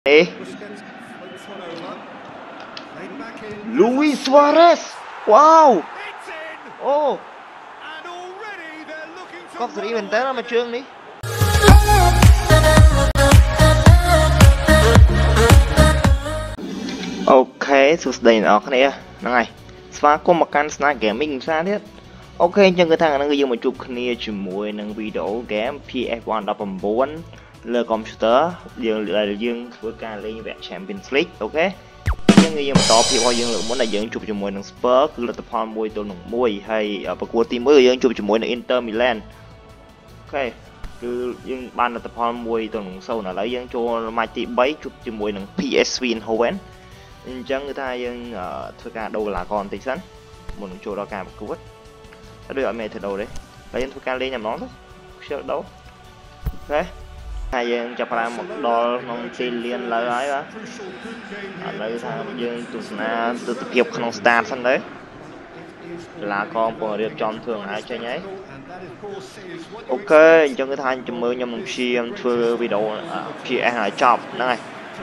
Ê, Luis Suarez. Wow. Oh, có gì mình tới đó mà trương đi. Ok, sụt đầy nó cái này này. Spa có một căn snack gaming sao thế? Ok, chân cái thằng nó người dùng một chụp kia chụp mùi nâng video game PS1 14 lên computer dương là dương vừa ca lên vẹn Champions League, ok. Nhưng người dùng top thì coi dương lượng muốn là dương chụp chụp mùi nâng Spurs cứ là tập hoàn mùi tôi nâng mùi hay ở cuộc team mới dương chụp chụp mùi nâng Inter Milan, ok. Cứ dương ban là tập hoàn mùi tôi nâng sâu là lấy dương cho Mighty Bay chụp chụp mùi nâng PSV Eindhoven. Chân người ta dương thôi cả đâu là còn tí sẵn một chỗ đó cả một cú vứt đưa ở mẹ từ đầu đấy lấy thôi ca lên nhầm nó thôi chưa đấu thế hai dương chập ra một đo non tin liên lời ấy đó ở đây thằng dương tụt na từ tập hiệp không start sân đấy là con của điệp tròn thường ai chơi nhấy. Ok cho người ta chụp mưa nhầm xem thưa video chị em lại chọc này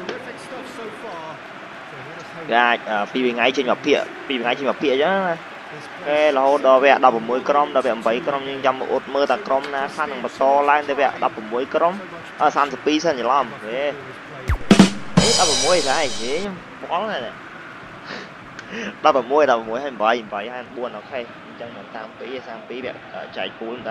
ra pi ngay trên mặt phía chứ cái là hồ đo vẽ đập một mũi crom đo vẽ bảy crom nhưng trong một mưa ta crom na khăn bằng to line để vẽ đập một mũi crom san từ pi sân nhỉ lắm thế đập một mũi cái gì bó này này đập một mũi hay bảy hay buồn nó hay trong mình sang pi vẽ chạy cú chúng ta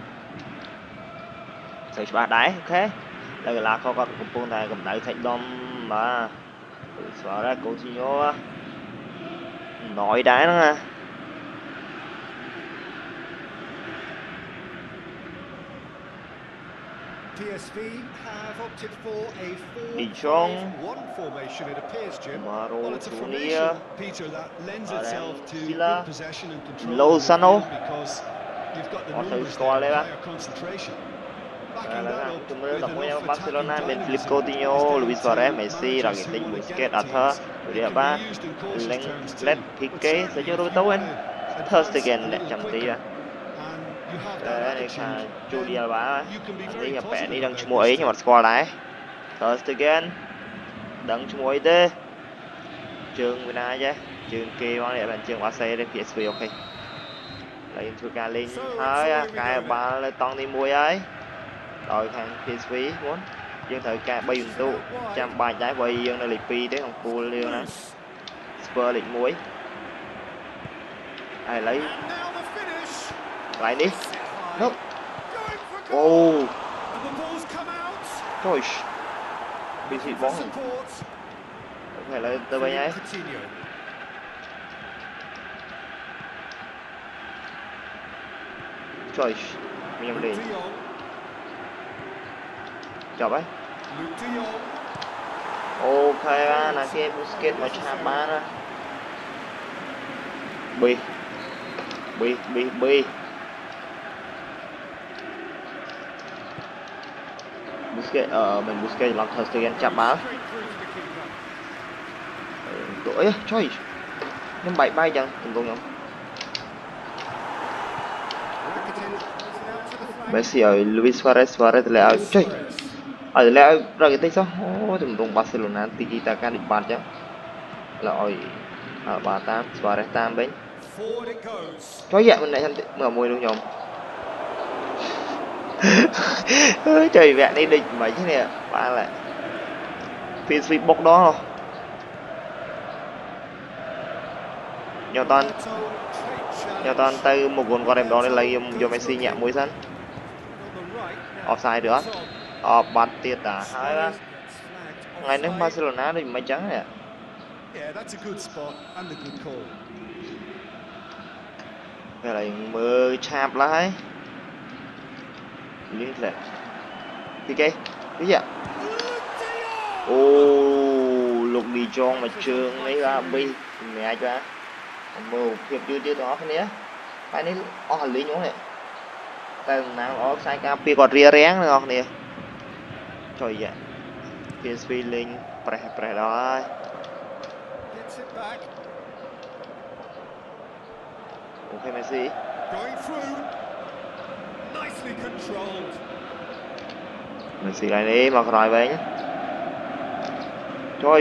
xây ba đáy, ok đây là có con cục này cầm đáy thành đom mà xóa ra cố chi nhô nói đá nó PSV have opted for a 4-5-1 formation. It appears, Jim. Maro, Well, it's a Tunia, formation, Peter, that lends itself to Sila, good possession and control Lozano, because you've got the Có numbers score there, lên higher concentration. là Backing that là up chúng mới with đọc an với off-attacking Barcelona bên Philippe dynamism Coutinho, is down Luis to Suarez, Messi, managers Rakitic, who wanna Busquets, get Arthur, teams, but it can Uriaba, be used in cautious terms too. Lenglet, But Piqué, sẽ certainly cho if đối you tấu anh. wanna Ter advance Stegen a lại little chăm tí quicker à. and you have that Này attitude, là then Jordi Alba, you can be anh very đi nhập vẽ đi positive đang about mua ấy this nhưng mà team. score lại. Ter Stegen, đấng mua ấy thế. Trường bên ai chứ? Trường kia món này là trường Barca đây PSV, ok. Lấy thua ca lên thôi cái ba lên tông đi mua ấy. Rồi thằng PSV muốn dương thời ca bay dùng tu trăm ba trái bay dương là liệt pi đấy không cua liêu nè Spur lịch muối ai lấy lại đi nope. Oh trời bị xịt bóng phải là từ bây nhé trời mình đi chọc ấy ok ba là kia Busquets mà chạm ba nè bi Busquets mình Busquets làm thật sự chạm ba tuổi trời nó bay chẳng từng công nhận Messi rồi Luis Suarez lại trời ở lại ra cái tay sao từng đồng Barcelona tiki taka đi bàn chứ rồi bà tam Suarez tam bên có dạ mình lại thành mở môi luôn nhom trời vẹn đi định mấy thế này ba lại PSV bốc đó không nhau toàn tay một gôn con em đó nên lấy cho Messi nhẹ mũi sân offside nữa bắn tiệt đã hai ba ngày nước Barcelona thì mấy trắng này cái này mưa chạm lại liên lạc PK cái gì ạ lục đi cho mà trường lấy ra bi mẹ cho mưa hiệp chưa đó cái này phải nên hành lý nhúng này tầng nào ở sai ca pi còn ria rén nữa không nè trời dạ PSV linh pre đó ok Messi Messi lại đi mặc rồi về nhé Rồi.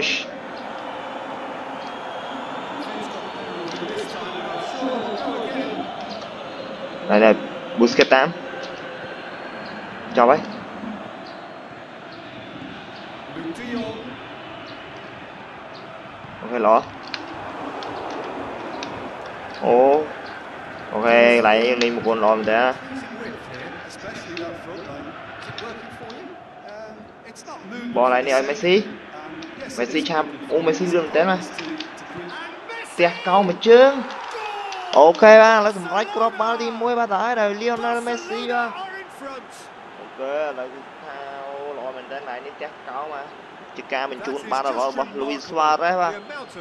Đây này, Busquets 8. Chào ấy. Ok lỏ. Ồ. Ok, lại đi một con lò mình đã. Bỏ lại này Messi. Messi chạm. Ô Messi đường té mà. Tẹt câu mà trương. Ok ba, lấy cùng right crop ba đi muối ba tải rồi Lionel Messi ba. Ok, lại thao lọ mình đến lại đi chắc câu mà. Chứ ca mình chun ba rồi bỏ Luis Suarez ba.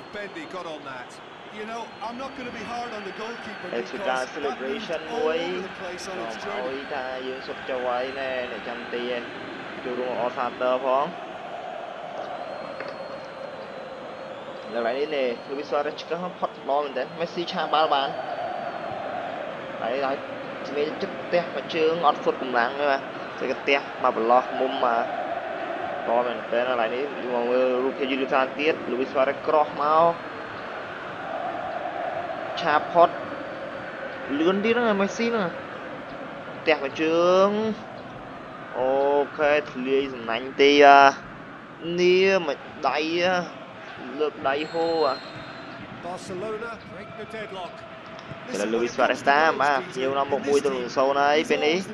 Extra celebration muối. Ôi ta dương sụp châu ấy nè, để chăm tiền. Chú đúng Osater phong. Lại đi nè, Luis Suarez có hot lo mình đến Messi cha ba bàn. Đấy mấy chất tét mà chưa ngọt phút cùng lắng nữa mà. Cái tét mà lo mum mà. Lo mình đến lại đi, nhưng mà Rukia Julian tiết, Luis Suarez cross mau. Cha pot lươn đi nữa Messi nữa. Tét mà chưa. Ok, thì nành tí à. Nia mà đẩy lượt đẩy hô à. Thế là Luis Suarez tám à, nhiều năm một mùi từ lưng sâu này bên ý.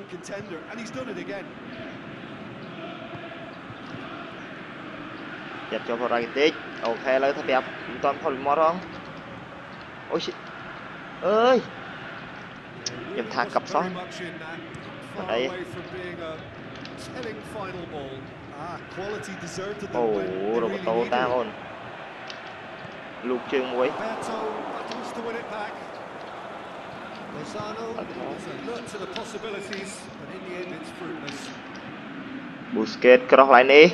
Dẹp cho vào tích. Ok, lấy thập đẹp, toàn phòng mọt không. Ôi shit. Ơi. Nhầm thang cặp xong. Ở đây. Ồ, rồi một tô ta ổn. Lục trường muối. Busquets cross lại đi.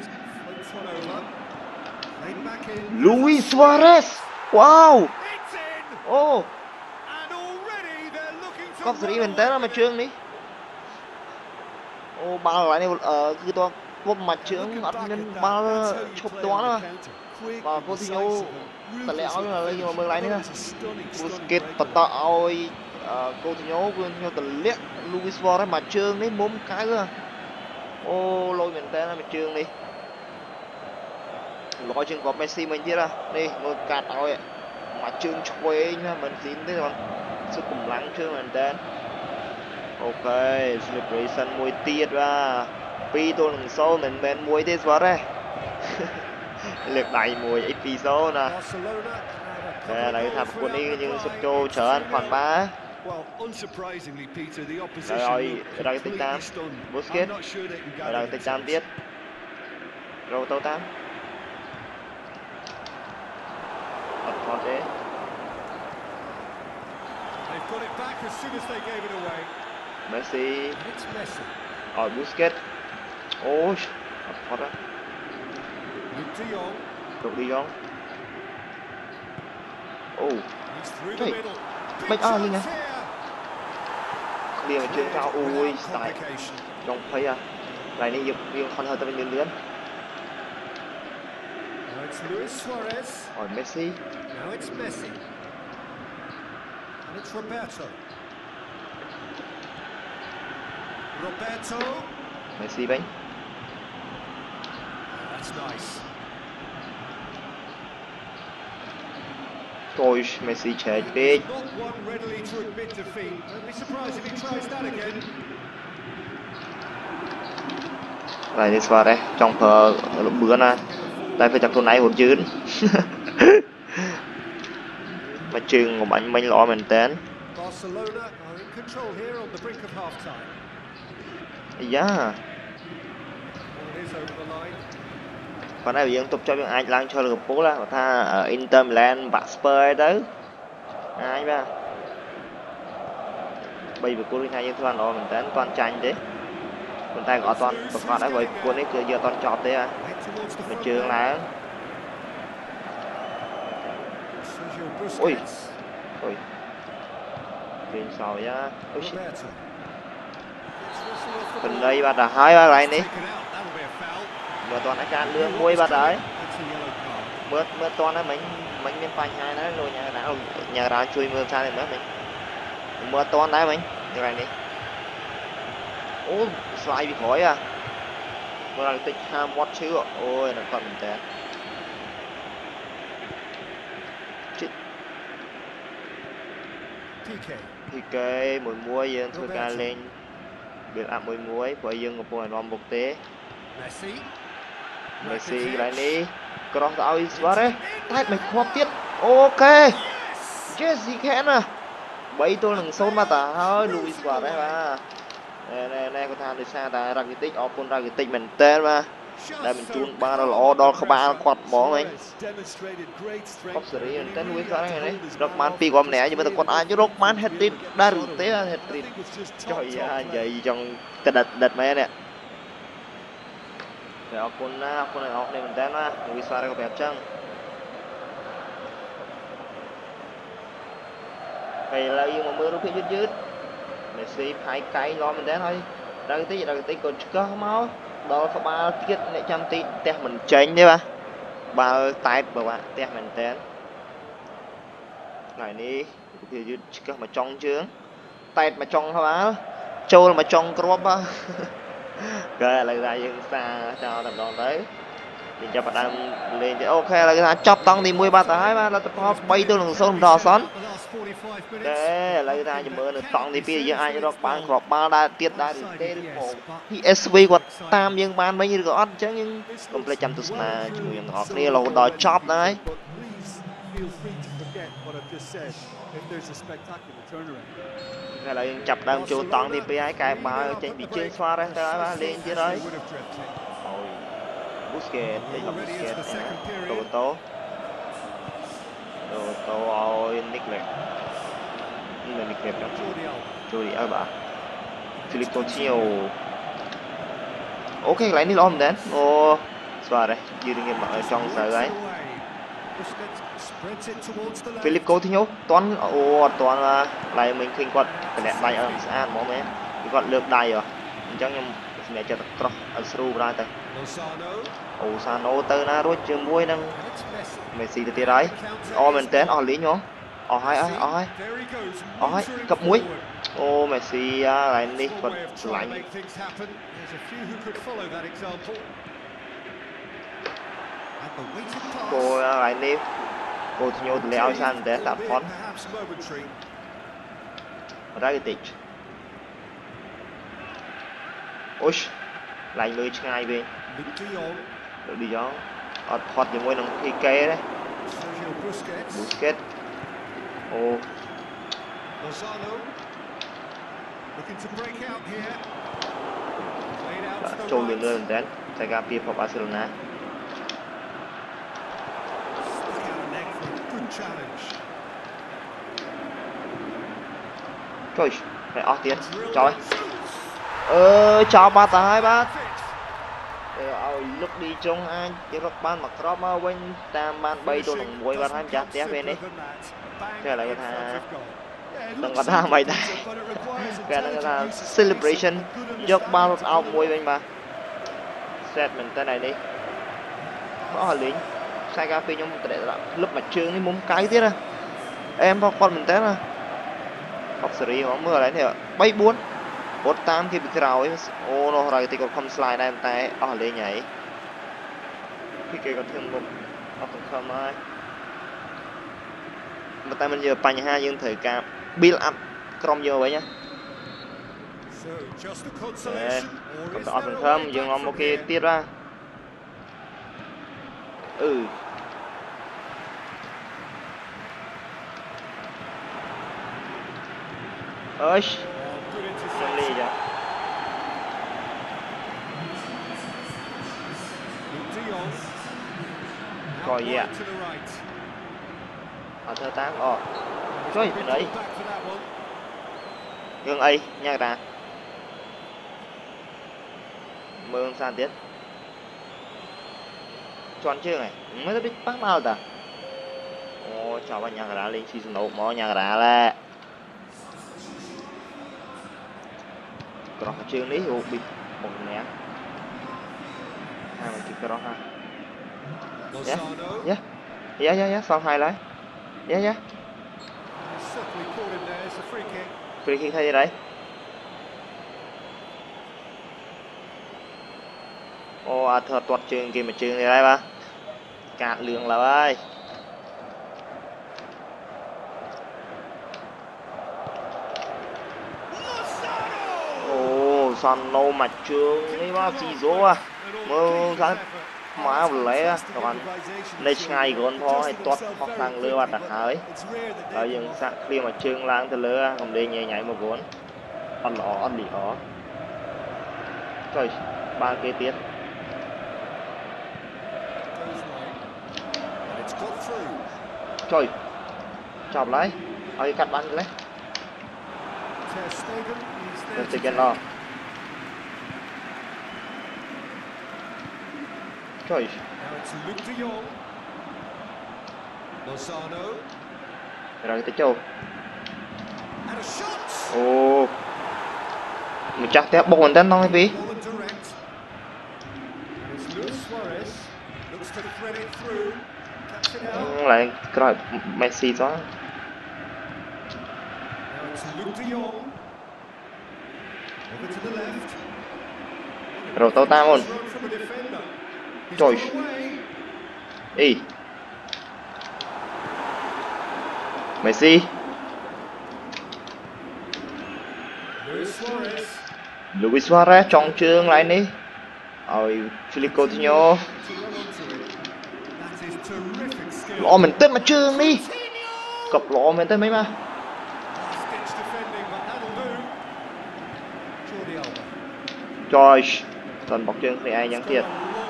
Luis Suarez. Wow. Oh. Có gì mình tới mà trương đi. Ô ba lại này cứ to vô mặt trướng ở nên ba chụp toán mà. Và Coutinho tận lẽ áo là nhưng mà mừng lại nữa. Busquets tọt ôi Coutinho tận lẽ Luis Suarez mặt trương đấy mồm cái cơ. Ô lôi mình tên là mặt trương đi. Lôi chân có Messi mình chứ ra. Đi ngồi cạt ôi. Mặt trương quê nha mình xin thế còn sức cùng lắng chưa mình tên. Ok, celebration mùi tiết ra. Pi tôi lần sau mình bên mùi thế xóa đây. Lực đẩy mùi ít pi số nè. Đây là thập quân đi nhưng sụp trô trở anh khoảng 3. Rồi, ra cái tích 8. Busquets. Rồi ra cái tích 8 tiết. Rồi tàu 8. Thật khó thế. Messi. Rồi Busquets. Ôi, thật đó. Được đi không? Oh. Hey. Bạch Linh à? Liền trên cao ui tại trong thấy à. Lại này dục riêng con hơi ta bên lươn. Rồi Messi. Now it's Messi. And it's Roberto. Roberto. Messi bánh. That's nice. Thôi Messi chạy big. Lại đi xóa đây trong phở lúc bữa nè. Đây phải chặt tuần này hụt chứ. Mà chừng một bánh bánh lọ mình tên. Yeah. Còn đây bây giờ tục cho những ai đang cho Liverpool là tha ở Inter Milan và Spurs đấy. Ai ba. Bây giờ cô đi thay toàn đó mình tên toàn tranh đấy. Còn tay gọi toàn còn đã vậy quân ấy giờ toàn chọt đấy à. Mình trường là. Ui. Ui. Bên sau nhá. Ôi shit. Phần đây bạn đã hai ba lại đi. Mà toàn đã can lương môi bạn đấy. mưa to đấy mình miền Pành hai đấy rồi nhà ra chui mưa xa thì mình mưa to đấy mình như này đi ô slide bị khói à mưa là tích ham mót chứ ôi nó còn mình té thì cái mùi muối dương thôi ca lên biệt ạp mùi muối bởi dương một bộ này một tế Messi lại đi cross out Suarez tay mày khoa tiết ok Jesse khẽ nè bấy tôi đừng xôn mà ta hơi Luis Suarez mà nè có thằng đi xa ta Rakitic opon Rakitic mình tên mà đây mình chun ba nó lỗ đo không ba quạt bóng anh bóc xử lý tên Luis Suarez này đấy Rockman pi của nè nhưng mà còn ai chứ Rockman hat-trick đa rủ tế hat-trick trời ơi vậy trong cái đợt mấy nè rồi opon này mình tên mà Luis Suarez có đẹp chăng vậy là yêu mà mưa nó phía dứt Messi hai cái lo mình đến thôi Rakitic còn có máu đó có ba tiết này trăm tí té mình tránh đấy ba tay bảo bạn té mình đến này đi phía dứt có mà trong chướng tay mà trong hả bá châu là mà trong crop á rồi lại ra dương xa cho tầm đòn đấy mình cho bạn đang lên thì ok là cái thằng chọc tăng thì 13 tới mà là tập hop bay tôi lần sâu đỏ xón đấy là cái thằng chỉ mơ được tăng thì bây giờ ai cho nó bán crop ba đã tiết đã được tê được một PSV quạt tam nhưng ban mấy như có chứ nhưng không phải chămtus là chúng mình họ kia là đòi chop đấy hay là chập đam chỗ tăng thì bây cái ba trên bị chơi xoa ra tới lên chứ đấy Busquets đây là Busquets Roberto ôi Nickler nhưng mà Nickler đó Jordi Alba Philippe Coutinho ok lại đi lom đến ô xóa đây dư đừng nghiệm ở trong sở ấy Philippe Coutinho toán là lại mình khinh quật cái đẹp bay ở xa mỏ mẹ cái quật lược đầy rồi chắc nhưng mẹ cho cross ở sru ra tay Osano tới na rồi chưa muối năng Messi từ đấy mình tên lý nhó hai cặp muối Messi lại đi vật lạnh cô lại đi cô thì nhô từ leo sang để tạt phón Rakitic ôi lại lưới ngay về được đi gió hot những môi nông PK đấy Busquets trâu liền lên đến tại gặp Pep của Barcelona trời phải off tiền trời chào ba tay ba lúc đi trong anh chỉ có ban mặc crop mà quên tam ban bay tôi đồng bồi ban hai chặt té bên đấy cái là cái thằng đừng có tha mày đây cái là cái celebration dốc bao out môi bên ba set mình tới này đi có hồi lính sai cà phê nhưng để lúc mà trường đi muốn cái tiết à em có con mình té à học xử họ mưa đấy thì bay buôn bốt tam khi bị rào nó rồi thì còn không slide đây tay lên nhảy khi kể còn thêm một không ai mà tay mình giờ bành hai dương thời ca build up crom vô vậy nhá còn tỏ phần thơm dương ngon một cái tiết ra ơi xong đi chứ coi gì ạ ở thơ tán trời đấy gương ấy nha ta mương san tiết chọn chưa này mới biết bắt nào ta chào bạn nhà ra lên season 1 mỏ nhà ra là còn chương đấy bị một nén hai mình chỉ có đó ha nhé Yeah, xong hai lấy. Yeah. Certainly caught him there. It's a free kick. Free kick hay gì đấy? Ô, thật tuột trường kìa mà trường này đây ba. Cạn lượng là ơi. Ồ, son nô mặt trường đi ba xì dỗ à. Mơ sáng má vừa lấy á. Còn đây ngay của con thó hay tuột hoặc thằng lừa mặt đặc hới. Ở dừng sạc khi mà trường lang từ lừa còn đi nhảy nhảy một vốn. Ăn lì ó. Trời, ba kế tiếp. Trời, chọc lấy. Ôi, cắt bắn lấy. Ter Stegen lo. Trời. Rồi tới châu. Ồ. Mình chắc té bóng mình đến nói vì. Lại coi Messi đó. Rồi tao ta luôn. Trời. Ý. Messi. Luis Suarez trong trường lại đi. Rồi Philippe Coutinho. Lọ mình tên mà trường đi. Cặp lọ mình tên mấy mà. Trời. Toàn bọc trường thì ai nhắn thiệt.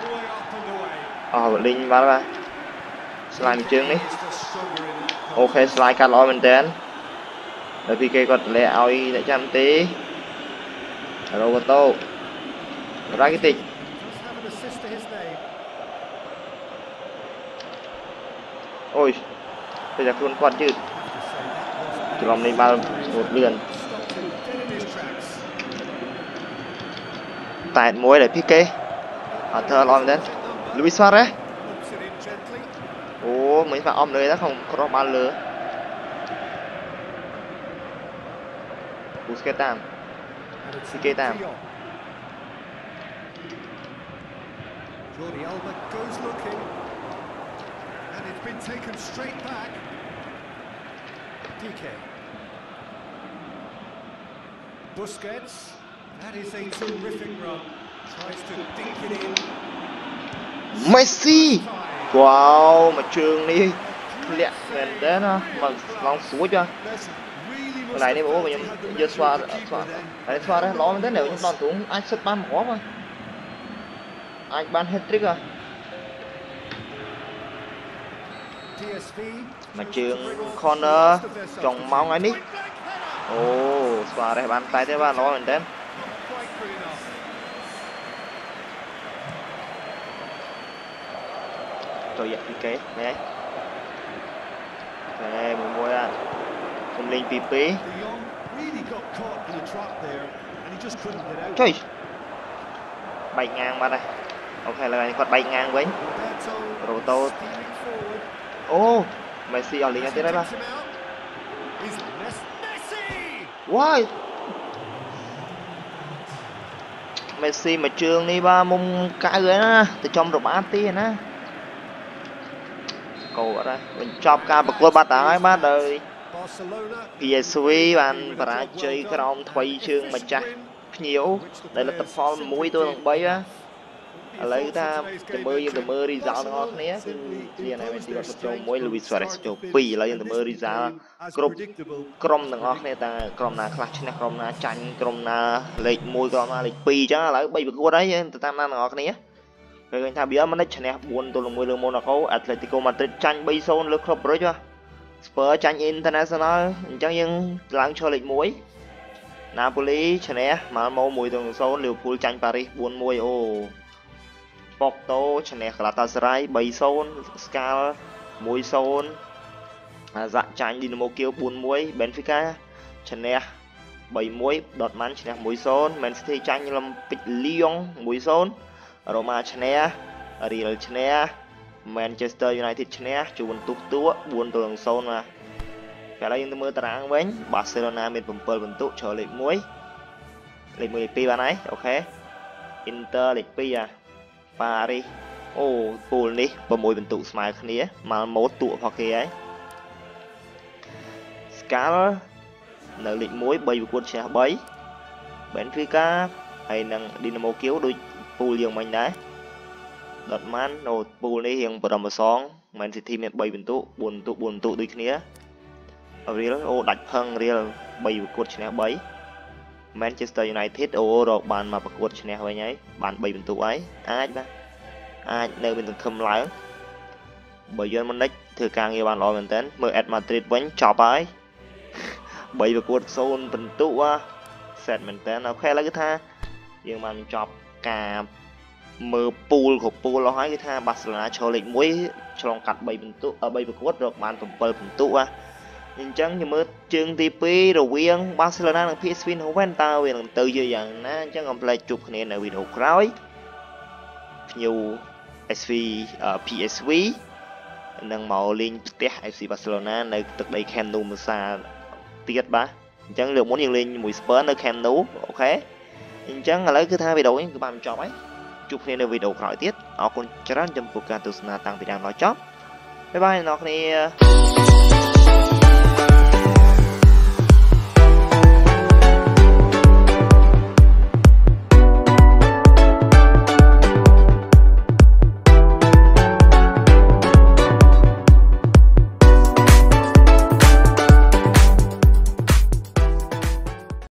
Linh vào ba. Slide mình trường đi. Ok slide cắt lọ mình tên. Rồi PK còn lẹ oi để chăm tí. Roberto. Rakitic. Ôi. Bây giờ luôn quạt chứ. Chỉ lòng này bao một lượn. Tại mối để PK. Thơ lo mình đến. Luis Suarez. Ồ, mấy bạn om lưới đó không có ba lứa. Busquets tam. PK tam. Jordi Alba goes looking, and it's been taken straight back. PK. Busquets, that is a terrific run. Tries to dink it in. Messi. Wow, mà trường đi. Lẹ lên đến mà lòng suối cho. Cái này đi bố mình giờ xoa đấy nó đến đều những đòn xuống anh sút ban bỏ mà. Anh ban hat-trick à. Mà trường corner trồng máu anh đi. Ồ, xoa đây bàn tay thế ba nó mình đến. Trời ạ PK nè. Nè mùi mùi à. Không lên PP. Trời. Bay ngang ba đây. Ok là này còn bay ngang với. Roto. Ô, Messi ở liền tới đây ba. Wow. Messi mà trường đi ba mông cái người đó từ trong rồi bán tí nè. Cầu ở đây mình chọc ca bậc qua ba tái ba đời. PSV bạn và chơi cái ông thuê chương mà chắc nhiều. Đây là tập form mũi tôi bằng bấy á. Lấy ta từ mơ đi dạo nó ngon nhé. Thì này mình chỉ có tập mũi Luis Suarez cho pì lấy từ mơ đi dạo. Crom đừng ngon nè ta crom na clutch nè crom na chanh crom na lệch mũi crom na lệch pì chứ lấy bây bậc qua đấy ta tam nan ngon nhé. Rồi ta biết mình chane buồn tôi là mùi lương Monaco Atletico Madrid chanh bay sâu lướt club rồi chưa. Spurs chanh International chẳng những lãng cho lệch mũi. Napoli chane mà màu mùi tường sâu Liverpool chanh Paris buồn mùi ô. Porto chane Galatasaray bay sâu Skal mùi sâu. Dạ chanh Dinamo Kiev buồn mùi Benfica chane bay mùi Dortmund chane mùi sâu Man City chanh Olympique Lyon mùi sâu. Roma chane Real chane Manchester United ឈ្នះជួនទុះទួ4-0 mà cái này chúng ta mơ tarangវិញ Barcelona មាន7បន្ទុកចូលលេខ1លេខ2បានហើយអូខេ Inter លេខ2 Paris អូពូលនេះ6បន្ទុកស្មើគ្នាមកម៉ូតទួផកគេហើយ Skal នៅលេខ1 3ប្រកួតឈ្នះ3 Benfica ហើយនឹង Dynamo Kiev ដូចពូលយើងមិញដែរ Dortmund នៅពូលនេះរៀងបរមសង Man City មាន3បន្ទុក4បន្ទុកដូចគ្នា Real អូដាច់ផឹង Real 3ប្រកួតឈ្នះ3 Manchester United អូរកបានមកប្រកួតឈ្នះវិញហើយបាន3បន្ទុកហើយអាចនៅមានសង្ឃឹមឡើងបើយន់មុននេះធ្វើការងារបានល្អមែនតើមើល Madrid វិញចប់ហើយ 3ប្រកួត0បន្ទុកសេតមែនតើអូខេឥឡូវគឺថាយើងបានបញ្ចប់ការមើលពូលគ្រប់ពូលអស់ហើយគឺថា Barcelona ឈរលេខ1ឆ្លងកាត់3បន្ទុក3ប្រកួតរកបាន7បន្ទុកអញ្ចឹងខ្ញុំមើលជើងទី2រវាង Barcelona និង PSV Eindhoven តើវានឹងទៅជាយ៉ាងណាអញ្ចឹងកុំភ្លេចជួបគ្នានៅវីដេអូក្រោយភ្ញៀវ PSV នឹងមកលេងផ្ទះ FC Barcelona នៅទឹកដី Camp Nou មួយសាទៀតបាទអញ្ចឹងលើកមុនយើងលេងជាមួយ Spurs នៅ Camp Nou អូខេអញ្ចឹងឥឡូវគឺថាវីដេអូនេះគឺបានបញ្ចប់ហើយជួបគ្នានៅវីដេអូក្រោយទៀតអរគុណច្រើនចំពោះការទស្សនាតាំងពីដើមដល់ចប់បាយបាយអ្នកនរគ្នា